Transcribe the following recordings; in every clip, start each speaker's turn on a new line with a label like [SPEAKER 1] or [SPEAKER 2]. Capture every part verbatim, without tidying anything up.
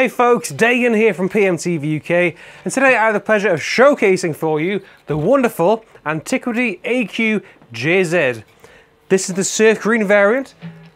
[SPEAKER 1] Hey folks, Dagan here from P M T V U K, and today I have the pleasure of showcasing for you the wonderful Antiquity A Q J Z. This is the surf green variant.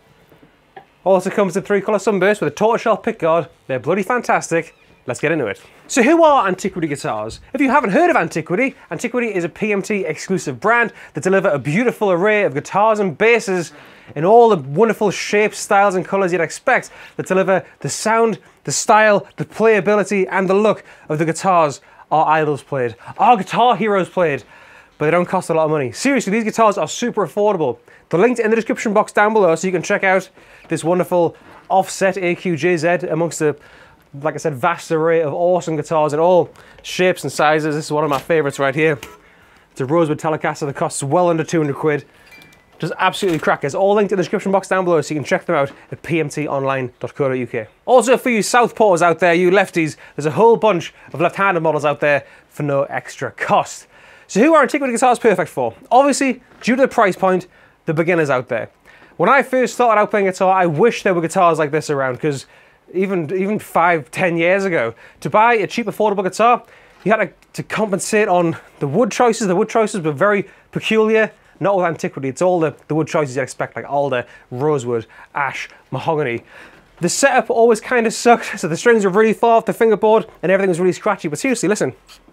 [SPEAKER 1] Also comes in three colour sunburst with a tortoiseshell pickguard. They're bloody fantastic. Let's get into it. So who are Antiquity Guitars? If you haven't heard of Antiquity, Antiquity is a P M T exclusive brand that deliver a beautiful array of guitars and basses in all the wonderful shapes, styles and colours you'd expect, that deliver the sound, the style, the playability and the look of the guitars our idols played, our guitar heroes played, but they don't cost a lot of money. Seriously, these guitars are super affordable. The link's in the description box down below so you can check out this wonderful Offset A Q J Z amongst the, like I said, vast array of awesome guitars in all shapes and sizes. This is one of my favourites right here. It's a rosewood Telecaster that costs well under two hundred quid. Just absolutely crackers. All linked in the description box down below so you can check them out at p m t online dot co dot u k. Also for you southpaws out there, you lefties, there's a whole bunch of left-handed models out there for no extra cost. So who are Antiquity Guitars perfect for? Obviously, due to the price point, the beginners out there. When I first started out playing guitar, I wish there were guitars like this around, because even, even five, ten years ago, to buy a cheap, affordable guitar, you had to, to compensate on the wood choices. The wood choices were very peculiar. Not with Antiquity, it's all the, the wood choices you'd expect, like alder, rosewood, ash, mahogany. The setup always kind of sucked, so the strings were really far off the fingerboard and everything was really scratchy. But seriously, listen,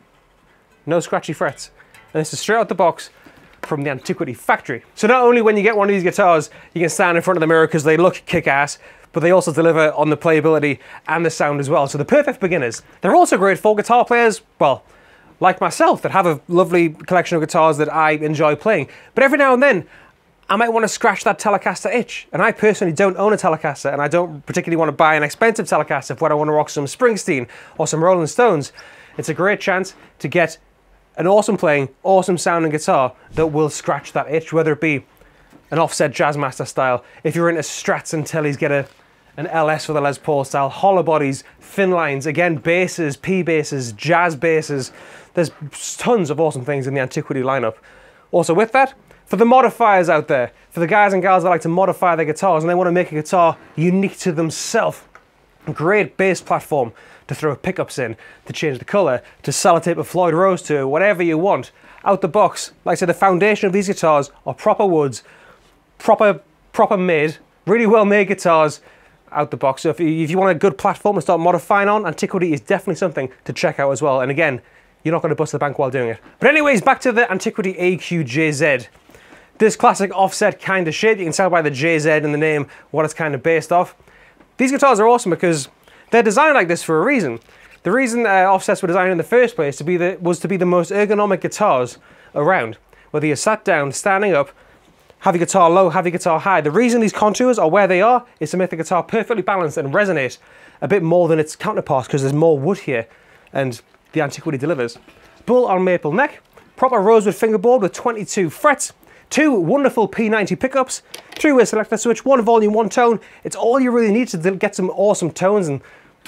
[SPEAKER 1] no scratchy frets. And this is straight out the box from the Antiquity factory. So not only when you get one of these guitars, you can stand in front of the mirror because they look kick-ass, but they also deliver on the playability and the sound as well. So the perfect beginners. They're also great for guitar players, well, like myself, that have a lovely collection of guitars that I enjoy playing. But every now and then, I might want to scratch that Telecaster itch. And I personally don't own a Telecaster, and I don't particularly want to buy an expensive Telecaster for when I want to rock some Springsteen or some Rolling Stones. It's a great chance to get an awesome playing, awesome sounding guitar that will scratch that itch, whether it be an Offset Jazzmaster Style. If you're into Strats and Tellys, get a an L S for the Les Paul style, hollow bodies, thin lines, again, basses, P basses, jazz basses. There's tons of awesome things in the Antiquity lineup. Also with that, for the modifiers out there, for the guys and gals that like to modify their guitars and they want to make a guitar unique to themselves, great bass platform to throw pickups in, to change the colour, to sellotape a Floyd Rose to, whatever you want. Out the box, like I said, the foundation of these guitars are proper woods, proper, proper made, really well made guitars out the box. So if you, if you want a good platform to start modifying on, Antiquity is definitely something to check out as well. And again, you're not going to bust the bank while doing it. But anyways, back to the Antiquity A Q J Z. This classic offset kind of shape, you can tell by the J Z in the name what it's kind of based off. These guitars are awesome because they're designed like this for a reason. The reason uh, offsets were designed in the first place to be the, was to be the most ergonomic guitars around. Whether you're sat down, standing up, have your guitar low, have your guitar high. The reason these contours are where they are is to make the guitar perfectly balanced and resonate a bit more than its counterparts, because there's more wood here, and the Antiquity delivers. Bull on maple neck, proper rosewood fingerboard with twenty-two frets, two wonderful P ninety pickups, three-way selector switch, one volume, one tone. It's all you really need to get some awesome tones and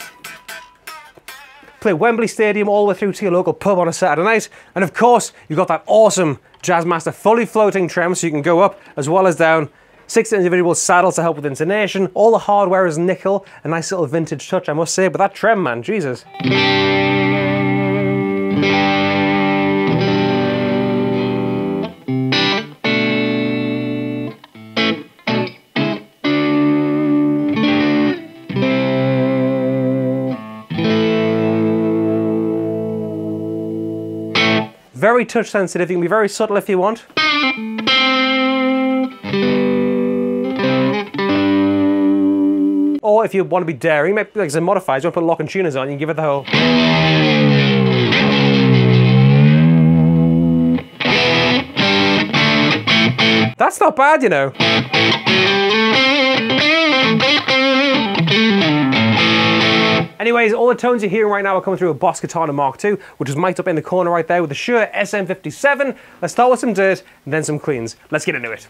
[SPEAKER 1] play Wembley Stadium all the way through to your local pub on a Saturday night. And of course, you've got that awesome Jazzmaster fully floating trem so you can go up as well as down. Six individual saddles to help with intonation. All the hardware is nickel. A nice little vintage touch, I must say, but that trem, man, Jesus. Very touch sensitive, you can be very subtle if you want. Or if you want to be daring, maybe like I said, modifiers, you want to put lock and tuners on, you can give it the whole. That's not bad, you know. Anyways, all the tones you're hearing right now are coming through a Boss Katana Mark two, which is mic'd up in the corner right there with the Shure S M fifty-seven. Let's start with some dirt and then some cleans. Let's get into it.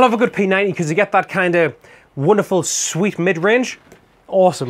[SPEAKER 1] love a good P ninety because you get that kind of wonderful sweet mid-range. Awesome.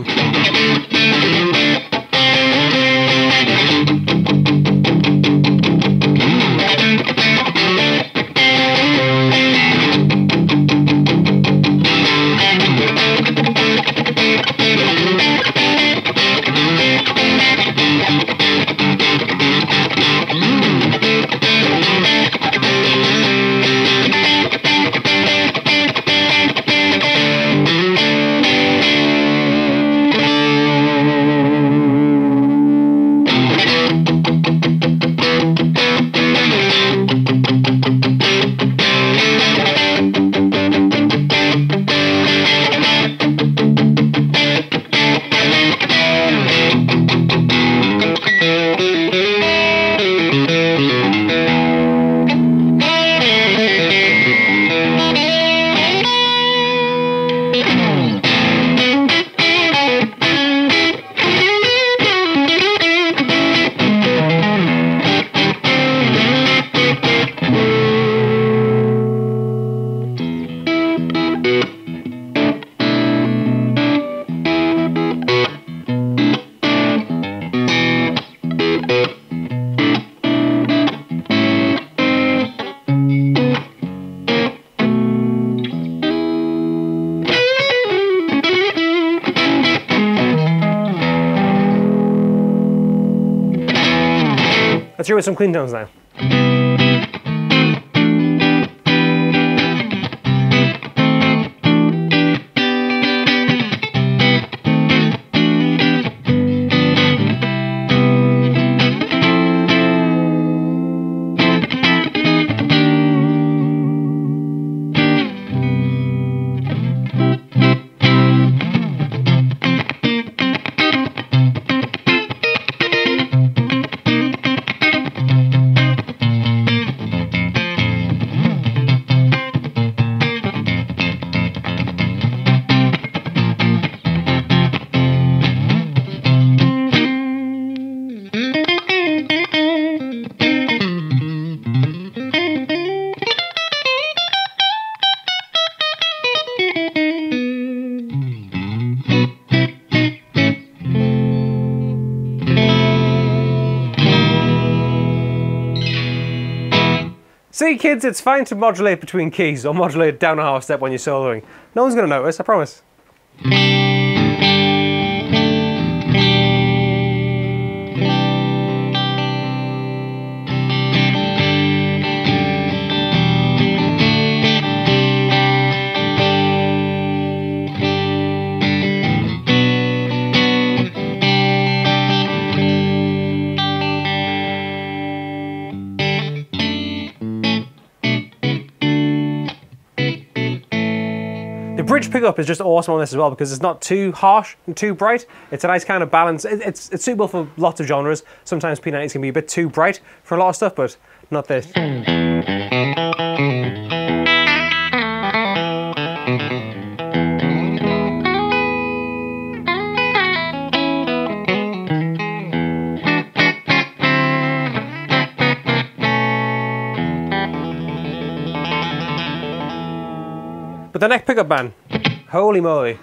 [SPEAKER 1] Let's hear with some clean tones now. See kids, it's fine to modulate between keys or modulate down a half step when you're soloing. No one's going to notice, I promise. The bridge pickup is just awesome on this as well because it's not too harsh and too bright. It's a nice kind of balance. It, it's, it's suitable for lots of genres. Sometimes P nineties can be a bit too bright for a lot of stuff, but not this. But the neck pickup, man, holy moly.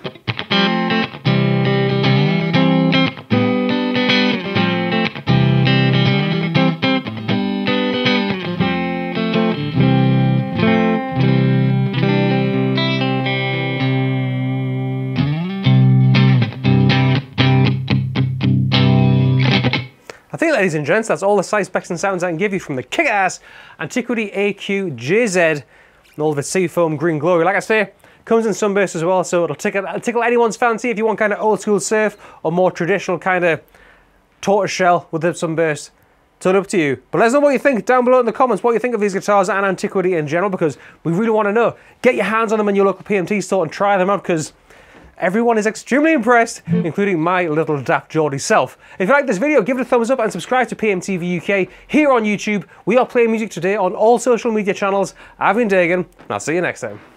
[SPEAKER 1] I think, ladies and gents, that's all the size, specs and sounds I can give you from the kick-ass Antiquity A Q J Z and all of its seafoam green glory. Like I say, comes in sunburst as well, so it'll tickle, it'll tickle anyone's fancy if you want kind of old school surf or more traditional kind of tortoise shell with the sunburst. It's all up to you. But let us know what you think down below in the comments, what you think of these guitars and Antiquity in general, because we really want to know. Get your hands on them in your local P M T store and try them out, because everyone is extremely impressed, including my little daft Geordie self. If you like this video, give it a thumbs up and subscribe to P M T V U K here on YouTube. We are playing music today on all social media channels. I've been Dagan, and I'll see you next time.